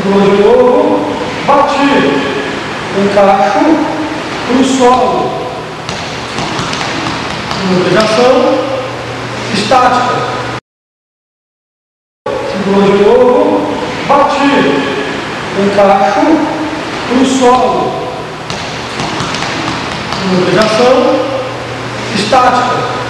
Segurou de novo, bati, encaixo no solo. Imobilização estática. Segurou de novo, bati, encaixo no solo. Imobilização estática.